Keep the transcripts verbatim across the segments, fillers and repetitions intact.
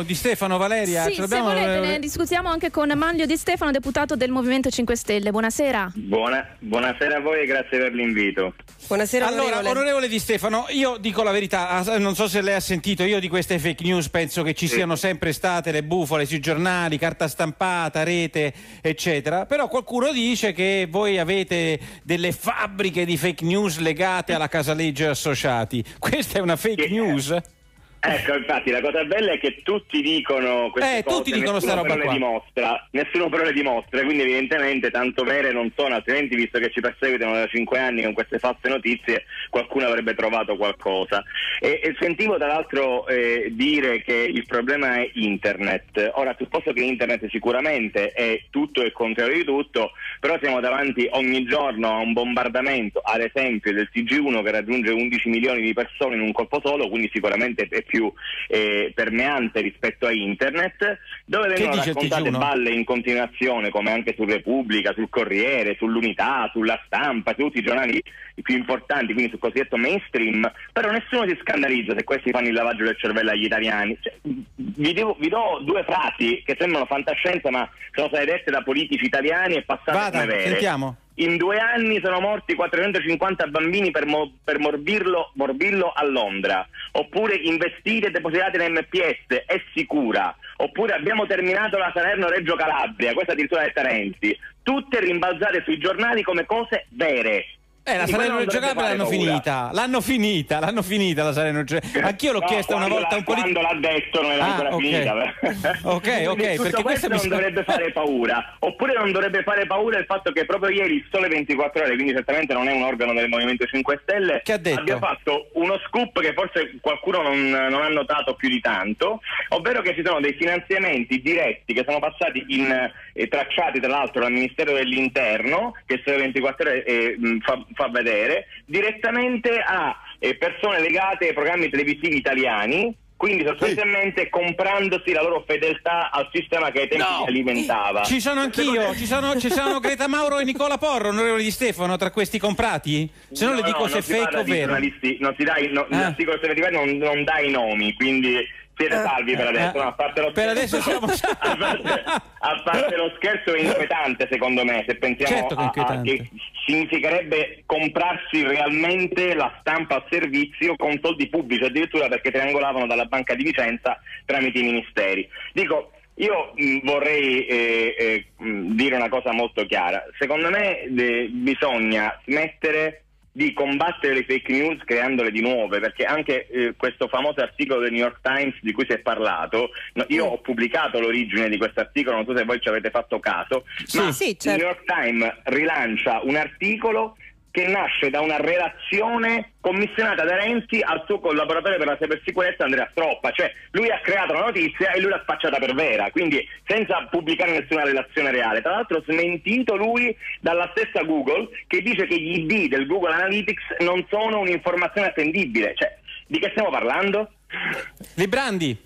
Di Stefano, Valeria, sì, ce se volete ne discutiamo anche con Manlio Di Stefano, deputato del Movimento cinque Stelle. Buonasera. Buona, buonasera a voi e grazie per l'invito. Buonasera. Allora, onorevole. onorevole Di Stefano, io dico la verità, non so se lei ha sentito, io di queste fake news penso che ci sì. siano sempre state le bufale sui giornali, carta stampata, rete, eccetera, però qualcuno dice che voi avete delle fabbriche di fake news legate alla Casaleggio e Associati. Questa è una fake sì. news? Ecco, infatti la cosa bella è che tutti dicono queste eh, cose, tutti dicono sta nessuno roba però le qua. dimostra, nessuno però le dimostra, quindi evidentemente tanto vere non sono, altrimenti visto che ci perseguitano da cinque anni con queste false notizie, qualcuno avrebbe trovato qualcosa. E, e sentivo tra l'altro eh, dire che il problema è internet. Ora, supposto che internet sicuramente è tutto e il contrario di tutto, però siamo davanti ogni giorno a un bombardamento, ad esempio del T G uno che raggiunge undici milioni di persone in un colpo solo, quindi sicuramente è più eh, permeante rispetto a internet, dove vengono raccontate balle in continuazione, come anche su Repubblica, sul Corriere, sull'Unità, sulla Stampa, su tutti i giornali più importanti, quindi sul cosiddetto mainstream, però nessuno si scandalizza se questi fanno il lavaggio del cervello agli italiani. Cioè, vi, devo, vi do due frasi che sembrano fantascienza ma sono state dette da politici italiani e passate Vada, come vere. sentiamo. In due anni sono morti quattrocentocinquanta bambini per, mo- per morbillo, morbillo a Londra. Oppure investite e depositate in M P S, è sicura. Oppure abbiamo terminato la Salerno-Reggio Calabria, questa addirittura è Renzi. Tutte rimbalzate sui giornali come cose vere. Eh, la Salerno-Reggio Calabria l'hanno finita, l'hanno finita, l'hanno finita la Salerno-Reggio. Anch'io l'ho no, chiesta una volta la, un politico. Quando l'ha detto non era ah, ancora okay. finita. ok, ok, tutto perché questo non bisogna... dovrebbe fare paura. Oppure non dovrebbe fare paura il fatto che proprio ieri il Sole ventiquattro Ore, quindi certamente non è un organo del Movimento cinque Stelle, che ha detto? abbia fatto uno scoop che forse qualcuno non, non ha notato più di tanto, ovvero che ci sono dei finanziamenti diretti che sono passati in eh, tracciati tra l'altro dal Ministero dell'Interno, che il Sole ventiquattro Ore eh, fa, fa vedere, direttamente a eh, persone legate ai programmi televisivi italiani, quindi sostanzialmente sì. comprandosi la loro fedeltà al sistema che ai tempi no. alimentava. Ci sono anch'io, ci sono, ci sono Greta Mauro e Nicola Porro, onorevole Di Stefano, tra questi comprati? Se no, no le dico no, se è fake o vero. Non si dà, no, ah. l'articolo non, non dà i nomi, quindi siete salvi per adesso, no, a parte lo per adesso siamo a, parte, a parte lo scherzo è inquietante secondo me, se pensiamo certo che, a, a, che significherebbe comprarsi realmente la stampa a servizio con soldi pubblici, addirittura perché triangolavano dalla Banca di Vicenza tramite i ministeri. Dico, io mh, vorrei eh, eh, mh, dire una cosa molto chiara. Secondo me de, bisogna smettere di combattere le fake news creandole di nuove, perché anche eh, questo famoso articolo del New York Times di cui si è parlato, no, io ho pubblicato l'origine di questo articolo, non so se voi ci avete fatto caso, sì, ma sì, certo. il New York Times rilancia un articolo che nasce da una relazione commissionata da Renzi al suo collaboratore per la cybersicurezza Andrea Stroppa, cioè lui ha creato la notizia e lui l'ha spacciata per vera, quindi senza pubblicare nessuna relazione reale. Tra l'altro smentito lui dalla stessa Google, che dice che gli I D del Google Analytics non sono un'informazione attendibile. Cioè, di che stiamo parlando? Librandi.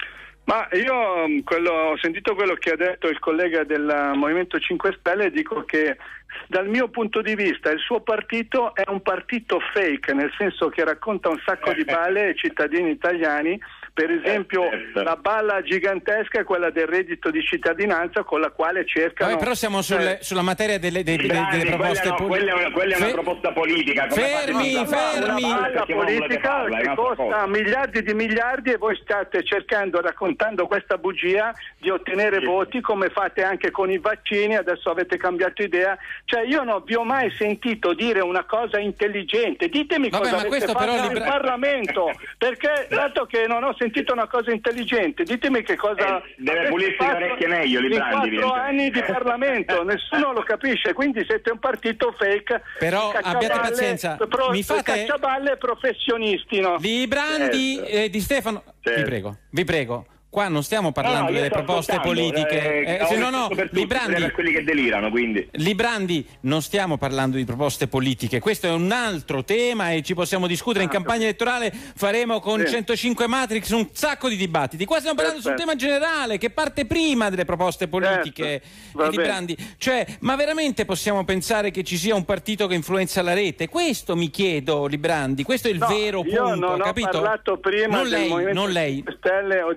Ma io quello, ho sentito quello che ha detto il collega del Movimento cinque Stelle e dico che dal mio punto di vista il suo partito è un partito fake, nel senso che racconta un sacco di balle ai cittadini italiani. Per esempio la balla gigantesca è quella del reddito di cittadinanza, con la quale cercano... Vabbè, però siamo sulle, sulla materia delle, delle, delle, delle proposte politiche. Quella, no, quella, quella è una proposta politica. Come fermi, fermi! Una balla politica che costa miliardi di miliardi e voi state cercando, raccontando questa bugia, di ottenere sì. voti, come fate anche con i vaccini, adesso avete cambiato idea. Cioè io non vi ho mai sentito dire una cosa intelligente. Ditemi Vabbè, cosa ma avete fatto però in libra... Parlamento, perché dato che non ho sentito una cosa intelligente, ditemi che cosa eh, deve pulirsi le orecchie meglio in quattro anni di Parlamento. Nessuno lo capisce, quindi siete un partito fake. Però abbiate pazienza, pro, mi fate cacciaballe professionisti, no? Librandi certo. eh, Di Stefano, certo. vi prego, vi prego. Qua non stiamo parlando no, no, delle proposte politiche, eh, eh, se no no, per Librandi, per quelli che delirano, quindi. Librandi, non stiamo parlando di proposte politiche, questo è un altro tema e ci possiamo discutere. In campagna elettorale faremo con sì. centocinque Matrix un sacco di dibattiti. Qua stiamo parlando sul tema generale che parte prima delle proposte politiche, certo. Librandi. Cioè, ma veramente possiamo pensare che ci sia un partito che influenza la rete? Questo mi chiedo, Librandi, questo è il no, vero punto, io non capito? ho parlato prima non del lei, Movimento non lei. cinque Stelle o di altre cose.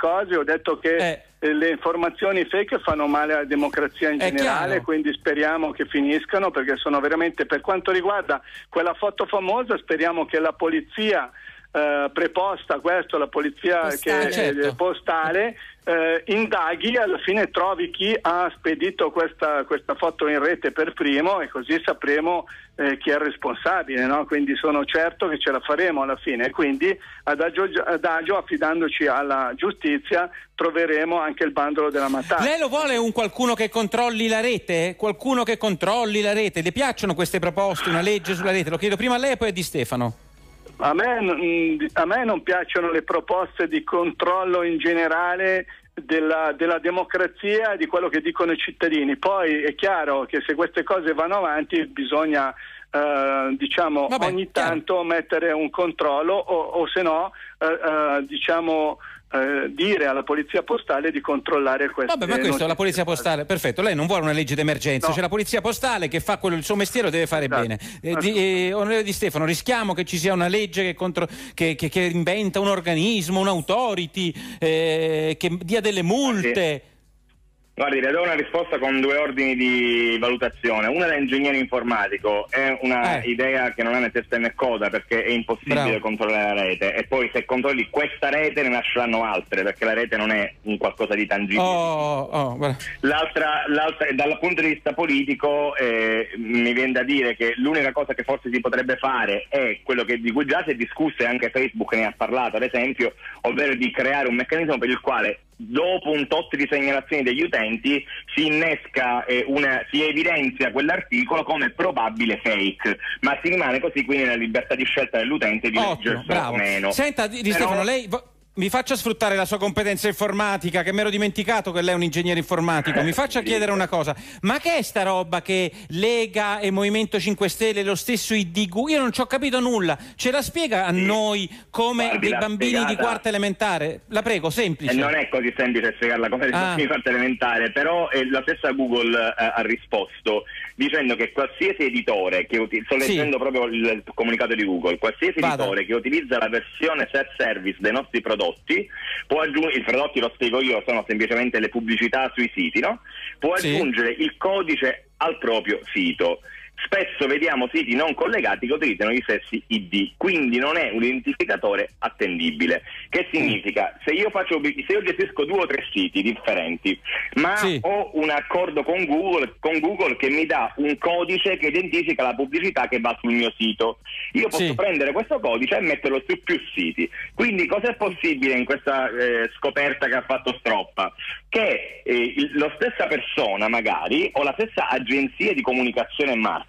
cose, ho detto che eh. le informazioni fake fanno male alla democrazia in È generale, chiaro. quindi speriamo che finiscano, perché sono veramente, per quanto riguarda quella foto famosa, speriamo che la polizia eh, preposta, questo la polizia postale, che, certo. eh, postale eh, indaghi, alla fine trovi chi ha spedito questa, questa foto in rete per primo, e così sapremo eh, chi è il responsabile, no? Quindi sono certo che ce la faremo alla fine, quindi adagio, adagio affidandoci alla giustizia troveremo anche il bandolo della matassa. Lei lo vuole un qualcuno che controlli la rete? Qualcuno che controlli la rete? Le piacciono queste proposte, una legge sulla rete? Lo chiedo prima a lei e poi a Di Stefano. A me, a me non piacciono le proposte di controllo in generale della, della democrazia e di quello che dicono i cittadini. Poi è chiaro che se queste cose vanno avanti bisogna eh, diciamo Vabbè, ogni chiaro. tanto mettere un controllo o, o se no eh, eh, diciamo eh, dire alla polizia postale di controllare queste Vabbè, ma questo è la polizia postale, perfetto. Lei non vuole una legge d'emergenza, No. c'è la polizia postale che fa quello, il suo mestiere, lo deve fare Esatto. bene. Eh, di, eh, onorevole Di Stefano, rischiamo che ci sia una legge che, contro, che, che, che inventa un organismo, un'autority, eh, che dia delle multe. Guardi, le do una risposta con due ordini di valutazione. Una da ingegnere informatico, è una Eh. idea che non ha né testa né coda, perché è impossibile Bravo. controllare la rete, e poi se controlli questa rete ne nasceranno altre, perché la rete non è un qualcosa di tangibile. Oh, oh, guarda. L'altra, l'altra, dal punto di vista politico eh, mi viene da dire che l'unica cosa che forse si potrebbe fare è quello che, di cui già si è discusso, e anche Facebook ne ha parlato ad esempio, ovvero di creare un meccanismo per il quale dopo un tot di segnalazioni degli utenti si innesca eh, una, si evidenzia quell'articolo come probabile fake, ma si rimane così quindi nella libertà di scelta dell'utente di Ottimo, leggerselo bravo. o meno. Senta, Di, Di Però- Stefano, lei vo- mi faccia sfruttare la sua competenza informatica, che mi ero dimenticato che lei è un ingegnere informatico. Mi faccia chiedere una cosa: ma che è sta roba che Lega e Movimento cinque Stelle, lo stesso I D Gu? Io non ci ho capito nulla. Ce la spiega a Sì. noi come Guardi, dei l'ha bambini di spiegata. quarta elementare? La prego, semplice. E non è così semplice spiegarla come Ah. di quarta elementare, però eh, la stessa Google eh, ha risposto dicendo che qualsiasi editore che uti- sto Sì. leggendo proprio il, il comunicato di Google, qualsiasi Vada. editore che utilizza la versione self-service dei nostri prodotti può aggiungere, i prodotti lo spiego io, sono semplicemente le pubblicità sui siti, no? Può Sì. aggiungere il codice al proprio sito. Spesso vediamo siti non collegati che utilizzano gli stessi I D, quindi non è un identificatore attendibile. Che significa? Se io faccio, se io gestisco due o tre siti differenti, ma Sì. ho un accordo con Google, con Google che mi dà un codice che identifica la pubblicità che va sul mio sito, io posso Sì. prendere questo codice e metterlo su più siti. Quindi cosa è possibile in questa eh, scoperta che ha fatto Stroppa? Che eh, il, la stessa persona magari, o la stessa agenzia di comunicazione e marketing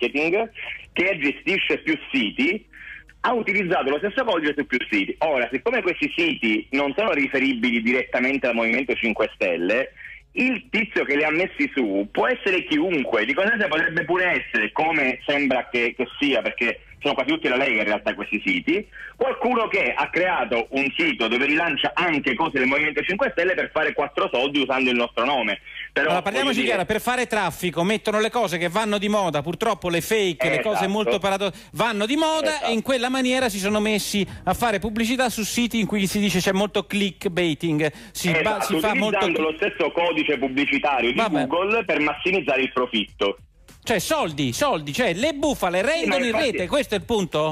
che gestisce più siti, ha utilizzato lo stesso codice su più siti. Ora, siccome questi siti non sono riferibili direttamente al Movimento cinque Stelle, il tizio che li ha messi su può essere chiunque, di conseguenza potrebbe pure essere, come sembra che, che sia, perché sono quasi tutti la Lega in realtà questi siti, qualcuno che ha creato un sito dove rilancia anche cose del Movimento cinque Stelle per fare quattro soldi usando il nostro nome. Però, Allora, parliamoci voglio dire, chiaro, per fare traffico mettono le cose che vanno di moda, purtroppo le fake, le Esatto. cose molto paradossali vanno di moda, Esatto. e in quella maniera si sono messi a fare pubblicità su siti in cui si dice c'è molto clickbaiting, si, esatto, ba- si fa molto, utilizzando lo stesso codice pubblicitario di Vabbè. Google per massimizzare il profitto. cioè soldi, soldi, cioè le bufale rendono ma in infatti- rete, questo è il punto?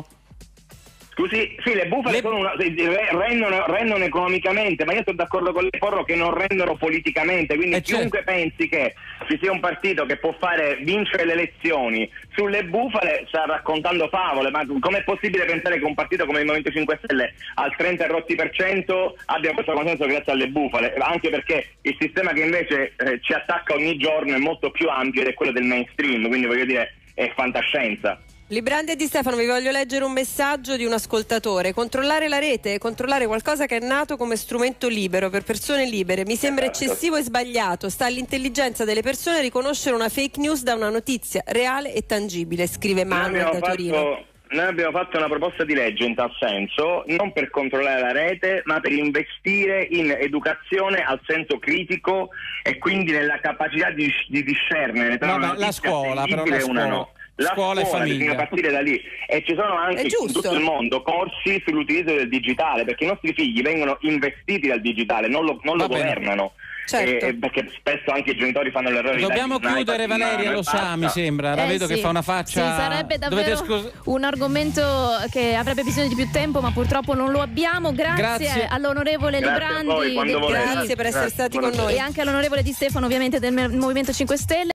Scusi, sì, le bufale Le- sono una, rendono, rendono economicamente, ma io sono d'accordo con lei, Porro, che non rendono politicamente, quindi Eh, chiunque pensi che ci sia un partito che può fare vincere le elezioni sulle bufale sta raccontando favole. Ma com'è possibile pensare che un partito come il Movimento cinque Stelle al trenta e rotti per cento abbia questo consenso grazie alle bufale? Anche perché il sistema che invece eh, ci attacca ogni giorno è molto più ampio ed è quello del mainstream, quindi voglio dire è fantascienza. Librandi e Di Stefano, vi voglio leggere un messaggio di un ascoltatore. Controllare la rete, controllare qualcosa che è nato come strumento libero per persone libere, mi sembra Esatto. eccessivo e sbagliato. Sta all'intelligenza delle persone riconoscere una fake news da una notizia reale e tangibile, scrive Noi Manuel abbiamo, da Torino. fatto, noi abbiamo fatto una proposta di legge in tal senso, non per controllare la rete, ma per investire in educazione al senso critico e quindi nella capacità di, di discernere tra Vabbè, una la notizia scuola, però attendibile la e una scuola. no. La scuola, scuola e famiglia. bisogna partire da lì, e ci sono anche in tutto il mondo corsi sull'utilizzo del digitale, perché i nostri figli vengono investiti dal digitale, non lo, non lo governano. Certo. Eh, perché spesso anche i genitori fanno l'errore. Dobbiamo di chiudere, iPad, Valeria, lo sa, mi sembra. La Eh, vedo sì. che fa una faccia. Sì, sarebbe davvero scus- un argomento che avrebbe bisogno di più tempo, ma purtroppo non lo abbiamo. Grazie, Grazie. all'onorevole Grazie a voi, Librandi quando del- volete. Grazie per essere Grazie, stati con buonasera. noi. e anche all'onorevole Di Stefano, ovviamente del Movimento cinque Stelle.